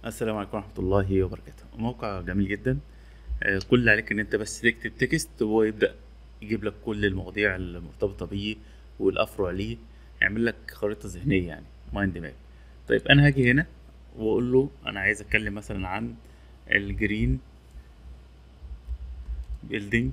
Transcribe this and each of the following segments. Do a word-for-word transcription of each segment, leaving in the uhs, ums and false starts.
السلام عليكم ورحمة الله وبركاته. موقع جميل جدا. آه، كل اللي عليك ان انت بس تكتب تكست وهو يبدأ يجيب لك كل المواضيع المرتبطة بيه والافرع ليه، يعمل لك خريطة ذهنية يعني مايند ماب. طيب انا هاجي هنا واقول له انا عايز اتكلم مثلا عن الجرين بيلدينج،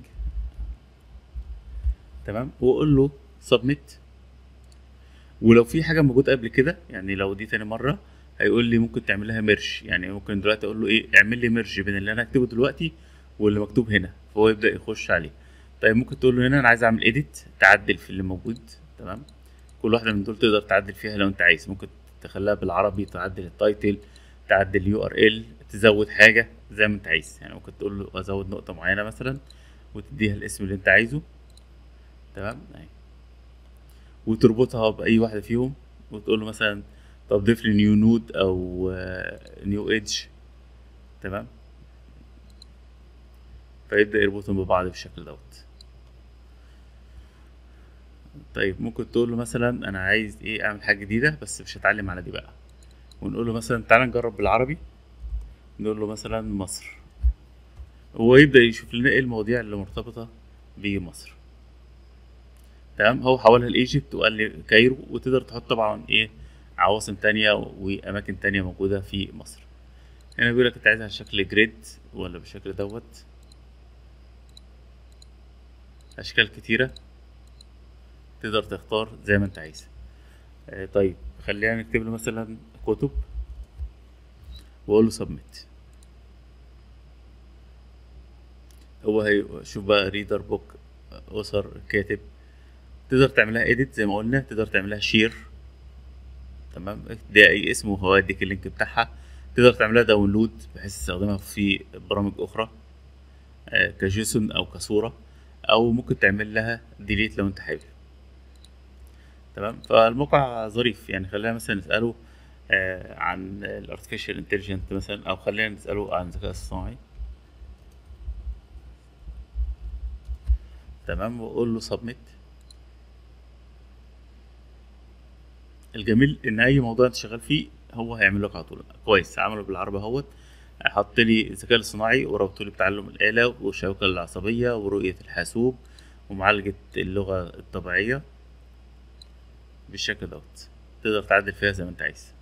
تمام، واقول له سبميت. ولو في حاجة موجودة قبل كده، يعني لو دي تاني مرة، هيقول لي ممكن تعمل لها ميرج. يعني ممكن دلوقتي اقول له ايه، اعمل لي ميرج بين اللي انا هكتبه دلوقتي واللي مكتوب هنا، فهو يبدأ يخش عليه. طيب ممكن تقول له هنا انا عايز اعمل اديت، تعدل في اللي موجود، تمام. كل واحدة من دول تقدر تعدل فيها لو انت عايز. ممكن تخليها بالعربي، تعدل التايتل، تعدل اليو ار ال، تزود حاجة زي ما انت عايز. يعني ممكن تقول له ازود نقطة معينة مثلا وتديها الاسم اللي انت عايزه، تمام اهي. وتربطها بأي واحدة فيهم وتقول له مثلا طب ضيف لي نيو نود أو نيو ايدج، تمام. فيبدأ يربطهم ببعض بالشكل دوت. طيب ممكن تقول له مثلا أنا عايز إيه، أعمل حاجة جديدة بس مش هتعلم على دي بقى، ونقول له مثلا تعالى نجرب بالعربي. نقول له مثلا مصر، هو يبدأ يشوف لنا إيه المواضيع اللي مرتبطة بمصر، تمام. هو حولها لإيجيبت وقال لي كايرو، وتقدر تحط طبعا إيه عواصم تانية وأماكن تانية موجودة في مصر. هنا بيقول لك انت عايزها على شكل جريد ولا بالشكل دوت، اشكال كتيرة تقدر تختار زي ما انت عايز. آه طيب خلينا نكتب له مثلا كتب واقول له سبميت. هو هيشوف بقى ريدر، بوك، اسر، كاتب. تقدر تعملها اديت زي ما قلنا، تقدر تعملها شير، تمام، ده اي اسم وهو يديك اللينك بتاعها. تقدر تعملها داونلود بحيث تستخدمها في برامج اخرى، آه كجيسون او كصورة، او ممكن تعمل لها ديليت لو انت حابب، تمام. فالموقع ظريف يعني. خلينا مثلا نسأله آه عن الارتفيشال انتليجنت مثلا، او خلينا نسأله عن الذكاء الصناعي، تمام، واقول له سبميت. الجميل ان اي موضوع انت شغال فيه هو هيعمل لك على طول. كويس، عمله بالعربي اهوت. حط لي الذكاء الصناعي وربطه لي بتعلم الآلة والشبكة العصبية ورؤية الحاسوب ومعالجة اللغة الطبيعية بالشكل دوت. تقدر تعدل فيها زي ما انت عايز.